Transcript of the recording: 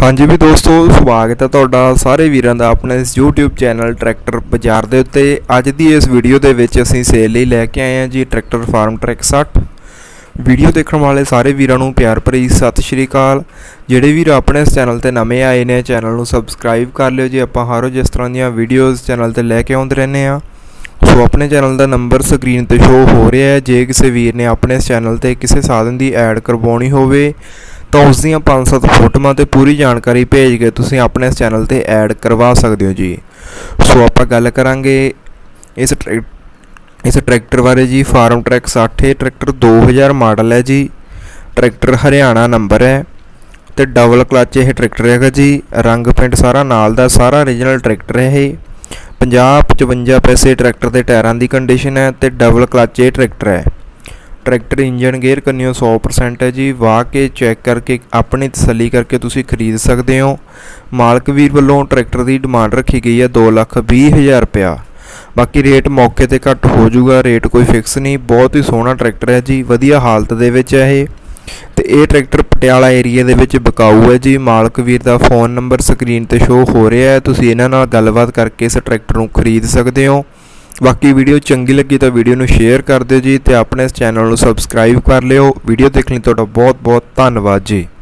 हाँ जी भी दोस्तों, स्वागत है तुहाडा सारे वीरां दा अपने इस YouTube चैनल ट्रैक्टर बाजार दे उत्ते। अज दी इस वीडियो दे विच असीं सेल लई लैके आए हैं जी ट्रैक्टर फार्म ट्रैक 60। वीडियो देखने वाले सारे वीरां नूं प्यार भरी सत श्री अकाल। जिहड़े वीर अपने इस चैनल ते नवें आए ने चैनल नूं सबसक्राइब कर लिओ जी। आपां हर रोज़ इस तरह दीयां वीडियोज़ चैनल ते लैके आउंदे रहने आ। सो अपने चैनल का नंबर स्क्रीन पर शो हो रहा है। जे किसी वीर ने अपने इस चैनल पर किसी साधन की ऐड करवानी होवे तो उसदियां 5-7 फोटोआं ते पूरी जानकारी भेज के तुसीं अपने इस चैनल पर ऐड करवा सकते हो जी। सो आपां गल करांगे इस ट्रैक्टर बारे जी। फार्म ट्रैक 60 ट्रैक्टर 2000 मॉडल है जी। ट्रैक्टर हरियाणा नंबर है तो डबल क्लच यह ट्रैक्टर है जी। रंग पेंट सारा नाल दा सारा ओरिजिनल ट्रैक्टर है। 50-55 पैसे ट्रैक्टर के टायरां की कंडीशन है तो डबल क्लच ये ट्रैक्टर है। ट्रैक्टर इंजन गेयर कन्नियों 100% है जी। वाह के चैक करके अपनी तसली करके तुसी खरीद सकते हो। मालक वीर वालों ट्रैक्टर की डिमांड रखी गई है 2,20,000 रुपया। बाकी रेट मौके ते घट हो जाऊगा, रेट कोई फिक्स नहीं। बहुत ही सोहना ट्रैक्टर है जी, वधिया हालत दे विच है ये। तो ये ट्रैक्टर पटियाला एरिया दे विच बिकाऊ है जी। मालक वीर का फोन नंबर स्क्रीन पर शो हो रहा है, तुसीं इन्हां नाल गलबात करके इस ट्रैक्टर नूं खरीद सकते हो। बाकी वीडियो चंगी लगी तो वीडियो नूं शेयर कर दिओ जी, तो अपने इस चैनल नूं सबसक्राइब कर लिओ। वीडियो देखने तुहाडा बहुत बहुत धन्नवाद जी।